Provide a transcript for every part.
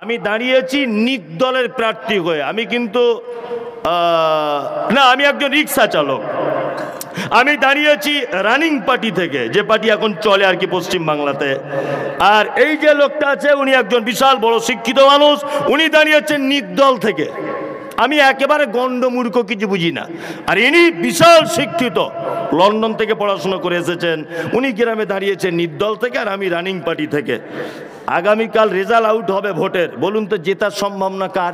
আমি দাঁড়িয়েছি নির্দলের প্রার্থী হয়ে। আমি কিন্তু না, আমি একজন রিক্সা চালক। আমি দাঁড়িয়েছি রানিং পার্টি থেকে, যে পার্টি এখন চলে আর কি পশ্চিম বাংলাতে। আর এই যে লোকটা আছে উনি একজন বিশাল বড় শিক্ষিত মানুষ, উনি দাঁড়িয়েছেন নির্দল থেকে। আমি একেবারে গণ্ডমূর্খ, কিছু বুঝি না। আর ইনি বিশাল শিক্ষিত, লন্ডন থেকে পড়াশোনা করে এসেছেন। উনি গ্রামে দাঁড়িয়েছেন নির্দল থেকে, আর আমি রানিং পার্টি থেকে। আগামীকাল রেজাল্ট আউট হবে ভোটের, বলুন তো জেতার সম্ভাবনা কার?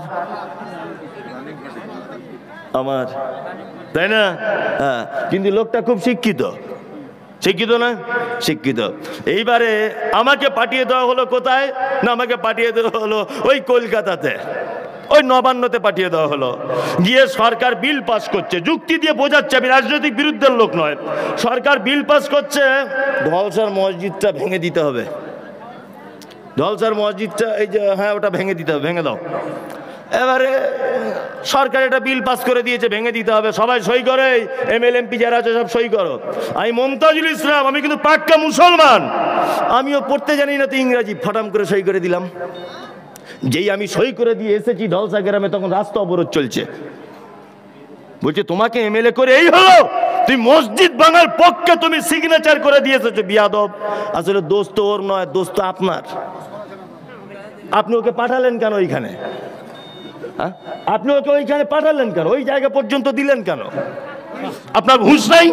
আমার, তাই না? হ্যাঁ, কিন্তু লোকটা খুব শিক্ষিত। শিক্ষিত না? শিক্ষিত। এইবারে আমাকে পাঠিয়ে দেওয়া হলো কোথায়? না, আমাকে পাঠিয়ে দেওয়া হলো ওই কলকাতাতে, ওই নবান্নতে পাঠিয়ে দেওয়া হলো। গিয়ে সরকার বিল পাস করছে, যুক্তি দিয়ে বোঝাচ্ছে, আমি রাজনৈতিক বিরুদ্ধের লোক নয়। সরকার বিল পাস করছে, ঢলসার মসজিদটা ভেঙে দিতে হবে। ঢলসার মসজিদটা, এই যে, হ্যাঁ, ওটা ভেঙে দিতে হবে, ভেঙে দাও। এবারে সরকার এটা বিল পাস করে দিয়েছে, ভেঙে দিতে হবে। সবাই সই করে, এমএলএ এমপি যারা আছে সব সই করো। আমি মমতাজুল ইসলাম, আমি কিন্তু পাক্কা মুসলমান, আমিও পড়তে জানি না তো ইংরাজি, ফটাম করে সই করে দিলাম। যেই আমি সই করে দিয়ে এসেছি ঢলসা গ্রামে, তখন রাস্তা অবরোধ চলছে। বলছে তোমাকে এমএলএ করে এই হলো, তুই মসজিদ ভাঙার পক্ষে তুমি সিগনেচার করে দিয়ে এসেছো, বিয়াদব। আসলে দোস্ত ওর নয়, দোস্ত আপনার। আপনি ওকে পাঠালেন কেন ওইখানে? আপনি ওকে ওইখানে পাঠালেন কেন? ওই জায়গা পর্যন্ত দিলেন কেন? আপনার হুঁশ নাই?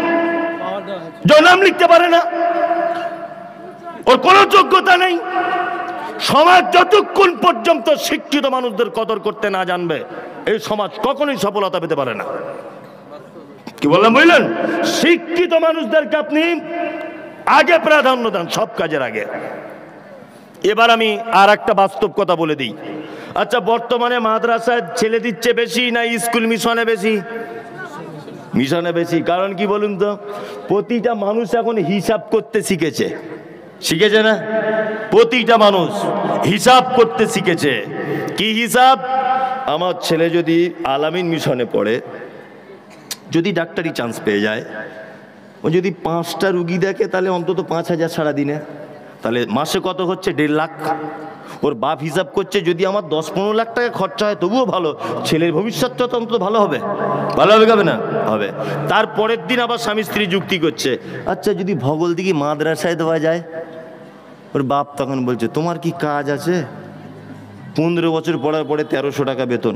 নাম লিখতে পারে না, ওর কোনো যোগ্যতা নেই। সমাজ যতক্ষণ পর্যন্ত শিক্ষিত মানুষদের কদর করতে না জানবে, এই সমাজ কখনোই সফলতা পেতে পারে না। কি বললাম বুঝলেন? শিক্ষিত মানুষদেরকে আপনি আগে প্রাধান্য দেন, সব কাজের আগে। এবার আমি আর একটা বাস্তব কথা বলে দিই। আচ্ছা, বর্তমানে মাদ্রাসায় ছেলে দিচ্ছে বেশি না স্কুল মিশনে বেশি? মিশনে বেশি। কারণ কি বলুন তো? প্রতিটা মানুষ এখন হিসাব করতে শিখেছে। শিখেছে না? প্রতিটা মানুষ হিসাব করতে শিখেছে। কি হিসাব? আমার ছেলে যদি আলামিন মিশনে পড়ে, যদি ডাক্তারি চান্স পেয়ে যায়, ও যদি 5টা রুগী দেখে, তাহলে অন্তত 5,000 সারাদিনে, তাহলে মাসে কত হচ্ছে? 1.5 লাখ। ওর বাপ হিসাব করছে, যদি আমার 10-15 লাখ টাকা খরচা হয় তবুও ভালো, ছেলের ভবিষ্যৎটা তো অন্তত ভালো হবে। ভালো হবে, হবে না? হবে। তারপরের দিন আবার স্বামী স্ত্রী যুক্তি করছে, আচ্ছা যদি ভগলদিঘি মাদ্রাসায় দেওয়া যায়। ওর বাপ তখন বলছে, তোমার কি কাজ আছে? 15 বছর পড়ার পরে 1300 টাকা বেতন,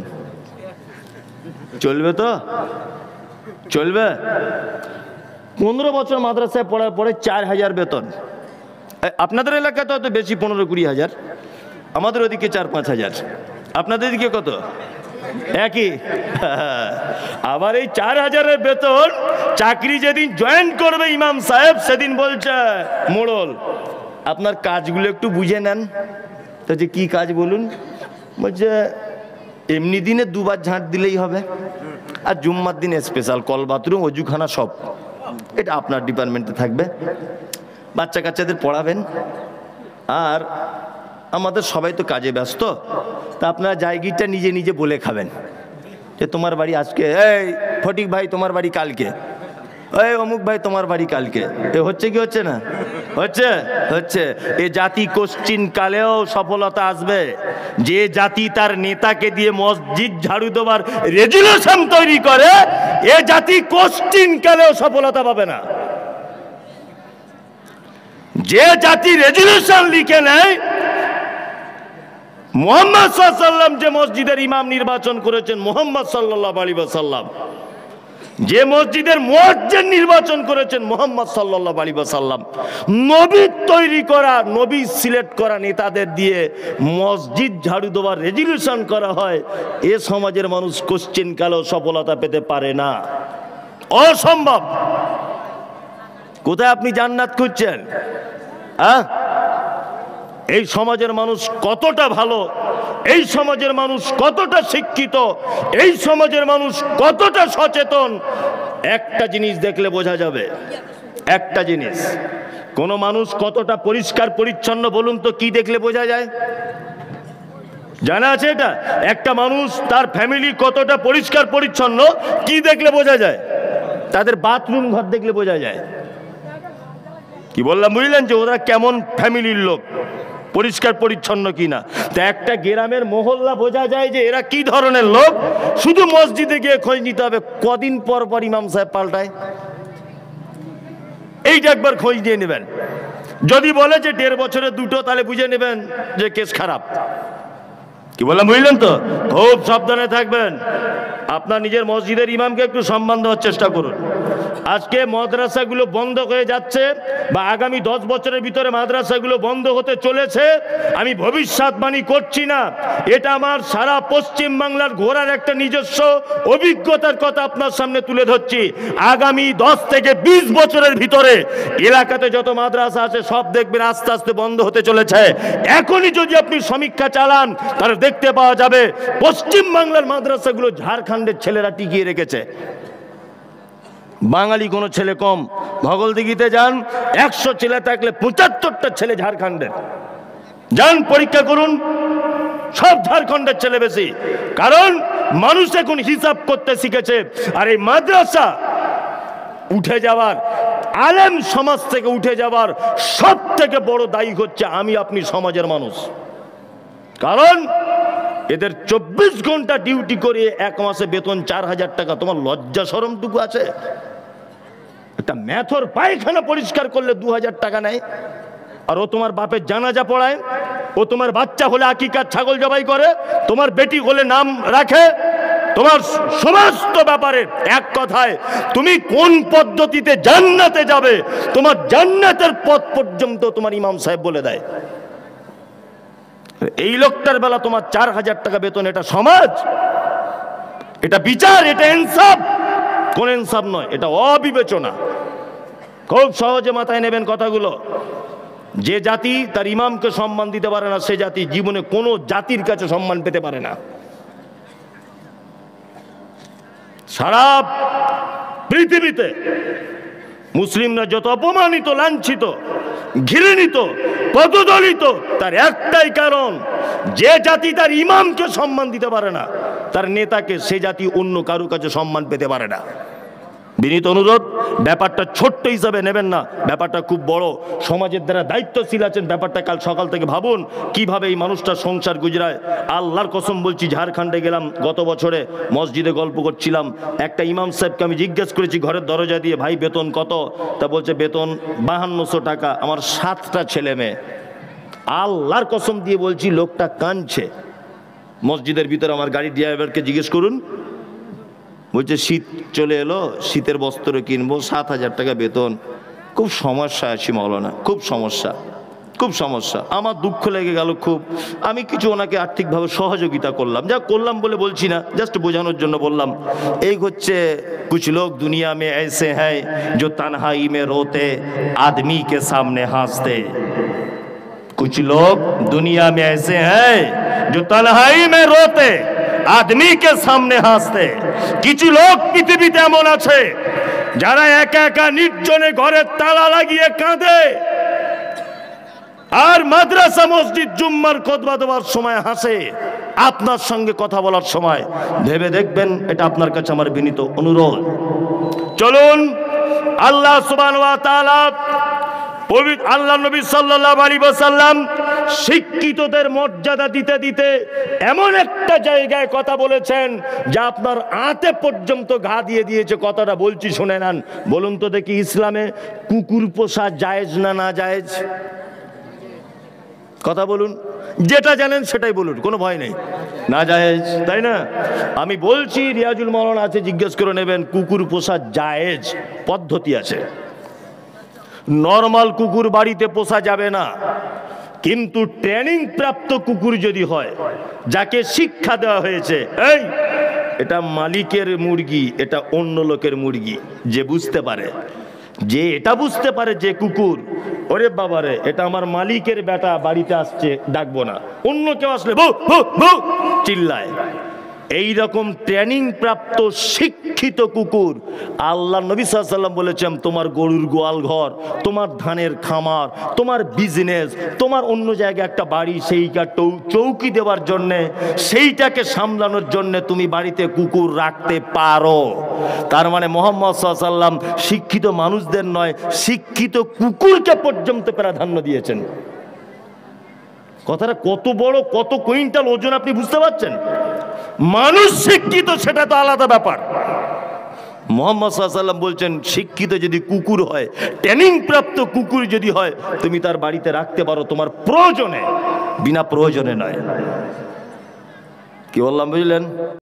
চলবে তো? চলবে? 15 বছর মাদ্রাসায় পড়ার পরে 4000 বেতন। আপনাদের এলাকাতে হয়তো বেশি, 15-20 হাজার। আমাদের ওদিকে 4-5 হাজার। আপনাদের দিকে কত? একই। আবার এই 4000-এর বেতন, চাকরি যেদিন জয়েন করবে ইমাম সাহেব, সেদিন বলছে, মোড়ল আপনার কাজগুলো একটু বুঝে নেন। তো যে কি কাজ বলুন? বলছে এমনি দিনে 2 বার ঝাঁট দিলেই হবে, আর জুম্মার দিনে স্পেশাল কল বাথরুম অজুখানা সব, এটা আপনার ডিপার্টমেন্টে থাকবে। বাচ্চা কাচ্চাদের পড়াবেন, আর আমাদের সবাই তো কাজে ব্যস্ত, তা আপনারা জায়গাটা নিজে নিজে বলে খাবেন যে তোমার বাড়ি আজকে, এই ফটিক ভাই তোমার বাড়ি কালকে, এই অমুক ভাই তোমার বাড়ি কালকে। এ হচ্ছে কি হচ্ছে না? হচ্ছে, হচ্ছে। এ জাতি কোশ্চিন কালেও সফলতা আসবে। যে জাতি তার নেতাকে দিয়ে মসজিদ ঝাড়ু দেওয়ার রেজুলেশন তৈরি করে, এ জাতি কোশ্চিন কালেও সফলতা পাবে না। যে জাতি রেজুলেশন লিখে নেয়, মুহাম্মদ সাল্লাল্লাহু আলাইহি ওয়াসাল্লাম যে মসজিদের ইমাম নির্বাচন করেছেন, মুহাম্মদ সাল্লাল্লাহু আলাইহি ওয়াসাল্লাম যে মসজিদের মুয়াজ্জিন নির্বাচন করেছেন, মুহাম্মদ সাল্লাল্লাহু আলাইহি ওয়াসাল্লাম, নবী তৈরি করা, নবী সিলেক্ট করা নেতাদের দিয়ে মসজিদ ঝাড়ু দেওয়ার রেজুলেশন করা হয়, এ সমাজের মানুষ কোশ্চিন কালেও সফলতা পেতে পারে না। অসম্ভব। কোথায় আপনি জান্নাত খুঁজছেন? এই সমাজের মানুষ কতটা ভালো, এই সমাজের মানুষ কতটা শিক্ষিত, এই সমাজের মানুষ কতটা সচেতন, একটা জিনিস দেখলে বোঝা যাবে। একটা জিনিস, কোন মানুষ কতটা পরিষ্কার পরিচ্ছন্ন বলুন তো, কি দেখলে বোঝা যায়? জানা আছে এটা? একটা মানুষ তার ফ্যামিলি কতটা পরিষ্কার পরিচ্ছন্ন কি দেখলে বোঝা যায়? তাদের বাথরুম ঘর দেখলে বোঝা যায়। কি বললাম বুঝলেন? যে ওরা কেমন ফ্যামিলির লোক। পরিষ্কার পরিচ্ছন্ন কিনা। তা একটা গ্রামের মহল্লা বোঝা যায় যে এরা কি ধরনের লোক। শুধু মসজিদে গিয়ে খোঁজ নিতে হবে কদিন পর পর ইমাম সাহেব পাল্টায়, এইটা একবার খোঁজ দিয়ে নেবেন। যদি বলে যে 1.5 বছরে 2টো, তাহলে বুঝে নেবেন যে কেস খারাপ। কি বললাম বুঝলেন তো? খুব সাবধানে থাকবেন। আপনার নিজের মসজিদের ইমামকে একটু সম্মান দেওয়ার চেষ্টা করুন। আজকে মাদ্রাসাগুলো বন্ধ হয়ে যাচ্ছে, বা আগামী 10 বছরের ভিতরে মাদ্রাসাগুলো বন্ধ হতে চলেছে। আমি ভবিষ্যৎবাণী করছি না, এটা আমার সারা পশ্চিম বাংলার ঘোরার একটা নিজস্ব অভিজ্ঞতার কথা আপনার সামনে তুলে ধরছি। আগামী 10 থেকে 20 বছরের ভিতরে এলাকাতে যত মাদ্রাসা আছে সব দেখবেন আস্তে আস্তে বন্ধ হতে চলেছে। এখনই যদি আপনি সমীক্ষা চালান তাহলে দেখতে পাওয়া যাবে পশ্চিম বাংলার মাদ্রাসাগুলো ঝাড়খণ্ডের ছেলেরা টিকিয়ে রেখেছে। বাঙালি কোনো ছেলে কম। ভগলদিঘিতে যান, 100 ছেলে থাকলে 75টা ছেলে ঝাড়খণ্ডের। যান পরীক্ষা করুন, সব ঝাড়খণ্ডের ছেলে বেশি। কারণ মানুষ এখন হিসাব করতে শিখেছে। আর এই মাদ্রাসা উঠে যাওয়ার, আলেম সমাজ থেকে উঠে যাওয়ার সব থেকে বড় দায়ী হচ্ছে আমি আপনি সমাজের মানুষ। কারণ এদের 24 ঘন্টা ডিউটি করে 1 মাসে বেতন 4000 টাকা। তোমার লজ্জা শরমটুকু আছে? একটা ম্যাথর পায়খানা পরিষ্কার করলে 2000 টাকা নেয়। আর ও তোমার বাপের জানাজা পড়ায়, ও তোমার বাচ্চা হলে আকিকার ছাগল জবাই করে, তোমার বেটি হলে নাম রাখে, তোমার সমস্ত ব্যাপারে এক কথায় তুমি কোন পদ্ধতিতে জান্নাতে যাবে, তোমার জান্নাতের পথ পর্যন্ত তোমার ইমাম সাহেব বলে দেয়। এই লোকটার বেলা তোমার 4000 টাকা বেতন, এটা সমাজ? এটা বিচার? এটা ইনসাফ? কোন ইনসাফ নয়, এটা অবিবেচনা। খুব সহজে মাথায় নেবেন কথাগুলো। যে জাতি তার ইমামকে সম্মান দিতে পারে না, সে জাতি জীবনে কোনো জাতির কাছে সম্মান পেতে পারে না। সারা পৃথিবীতে মুসলিমরা যত অপমানিত, লাঞ্ছিত, ঘৃণিত, পদদলিত, তার একটাই কারণ, যে জাতি তার ইমামকে সম্মান দিতে পারে না, তার নেতাকে, সে জাতি অন্য কারো কাছে সম্মান পেতে পারে না। বিনীত অনুরোধ, ব্যাপারটা ছোট্ট হিসাবে নেবেন না, ব্যাপারটা খুব বড়। সমাজের দ্বারা দায়িত্বশীল আছেন, ব্যাপারটা কাল সকাল থেকে ভাবুন কিভাবে এই মানুষটা সংসার গুজরায়। আল্লাহর কসম বলছি, ঝাড়খণ্ডে গেলাম গত বছরে, মসজিদে গল্প করছিলাম, একটা ইমাম সাহেবকে আমি জিজ্ঞেস করেছি ঘরের দরজা দিয়ে, ভাই বেতন কত? তা বলছে বেতন 5200 টাকা, আমার 7টা ছেলে মেয়ে। আল্লাহর কসম দিয়ে বলছি, লোকটা কাঁদছে। মসজিদের ভিতরে আমার গাড়ির ড্রাইভারকে জিজ্ঞেস করুন, বলছে শীত চলে এলো, শীতের বস্ত্র কিনবো, 7000 টাকা বেতন। খুব সমস্যা আছি মৌলানা, খুব সমস্যা, খুব সমস্যা। আমার দুঃখ লেগে গেল খুব। আমি কিছু ওনাকে আর্থিকভাবে সহযোগিতা করলাম, যা করলাম বলে বলছি না, জাস্ট বোঝানোর জন্য বললাম। এই হচ্ছে কুছ লোক দুনিয়া মে ऐसे हैं जो तन्हाई में रोते आदमी के सामने हंसते। कुछ लोग दुनिया में ऐसे हैं जो तन्हाई में रोते आदमी के सामने হাসতে। কিছু লোক পৃথিবীতে এমন আছে যারা একা একা নির্জনে ঘরের তালা লাগিয়ে কাঁদে, আর মাদ্রাসা মসজিদ জুম্মার খুতবা দেওয়ার সময় হাসে। আপনার সঙ্গে কথা বলার সময় ভেবে দেখবেন, এটা আপনার কাছে আমার বিনীত অনুরোধ। চলুন আল্লাহ সুবহানাহু ওয়া তাআলা, আল্লাহ নবী সাল্লাল্লাহু আলাইহি ওয়াসাল্লাম শিক্ষিতদের মর্যাদা দিতে দিতে এমন একটা জায়গায় কথা বলেছেন যা আপনার আঁতে পর্যন্ত ঘা দিয়ে দিয়েছে। কথাটা বলছি, শুনে নেন। বলুন তো দেখি, ইসলামে কুকুর পোষা জায়েজ না না জায়েজ? কথা বলুন, যেটা জানেন সেটাই বলুন, কোনো ভয় নেই। না জায়েজ, তাই না? আমি বলছি, রিয়াজুল মাওলানা আছে, জিজ্ঞেস করে নেবেন। কুকুর পোষা জায়েজ, পদ্ধতি আছে। নরমাল কুকুর বাড়িতে পোষা যাবে না, কিন্তু ট্রেনিং প্রাপ্ত কুকুর যদি হয়, যাকে শিক্ষা দেওয়া হয়েছে, এই এটা মালিকের মুরগি, এটা অন্য লোকের মুরগি, যে বুঝতে পারে, যে এটা বুঝতে পারে যে কুকুর, ওরে বাবারে এটা আমার মালিকের বেটা বাড়িতে আসছে, ডাকবো না, অন্য কেউ আসলে ভু ভু ভু চিল্লায়। এই রকম ট্রেনিং প্রাপ্ত শিক্ষিত কুকুর, আল্লাহ নবী সাল্লাল্লাহু আলাইহি ওয়াসাল্লাম বলেছেন, তোমার গরুর গোয়াল ঘর, তোমার ধানের খামার, তোমার বিজনেস, তোমার অন্য জায়গায় একটা বাড়ি, সেইটা চৌকি দেওয়ার জন্যে, সেইটাকে সামলানোর জন্যে তুমি বাড়িতে কুকুর রাখতে পারো। তার মানে মুহাম্মদ সাল্লাল্লাহু আলাইহি ওয়াসাল্লাম শিক্ষিত মানুষদের নয়, শিক্ষিত কুকুরকে পর্যন্ত প্রাধান্য দিয়েছেন। কথাটা কত বড়, কত কুইন্টাল ওজন আপনি বুঝতে পারছেন? মানুষ শিক্ষিত সেটা তো আলাদা ব্যাপার। মুহাম্মদ সাল্লাল্লাহু আলাইহি ওয়াসাল্লাম বলছেন, শিক্ষিত যদি কুকুর হয়, ট্রেনিং প্রাপ্ত কুকুর যদি হয়, তুমি তার বাড়িতে রাখতে পারো তোমার প্রয়োজনে, বিনা প্রয়োজনে নয়। কি বললাম বুঝলেন?